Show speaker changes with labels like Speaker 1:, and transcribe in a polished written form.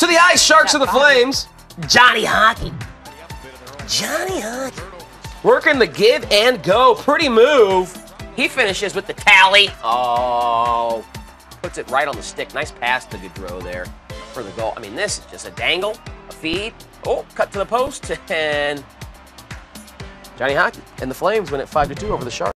Speaker 1: To the ice, Sharks of the Flames.
Speaker 2: Johnny Hockey. Johnny Hockey.
Speaker 1: Working the give and go. Pretty move.
Speaker 2: He finishes with the tally. Oh. Puts it right on the stick. Nice pass to Gaudreau there for the goal. I mean, this is just a dangle, a feed. Oh, cut to the post, and Johnny Hockey and the Flames win it 5-2 over the Sharks.